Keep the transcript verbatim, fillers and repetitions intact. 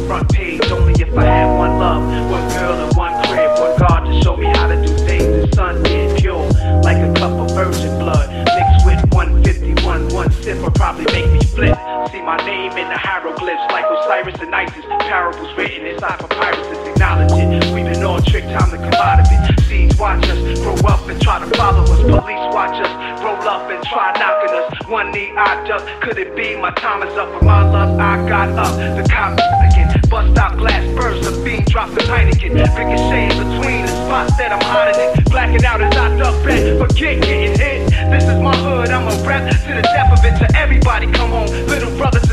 front page. Only if I had one love, one girl and one crib, one God to show me how to do things. The sun being pure, like a cup of virgin blood, mixed with one fifty-one. One sip will probably make me flip. See my name in the hieroglyphs, like Osiris and Isis. Parables written inside papyruses, acknowledge it. We've been on trick, time to come out of it. Seeds watch us grow up and try to follow us. Police watch us roll up and try knocking us. One knee I duck, could it be my time is up? For my love I got up, the cop again. Bust out glass bursts, a beam drops the Heineken. Ricochet between the spots that I'm hiding in. Blacking out as I duck back, forget getting hit. This is my hood, I'm a rep to the death of it. To everybody come home, little brothers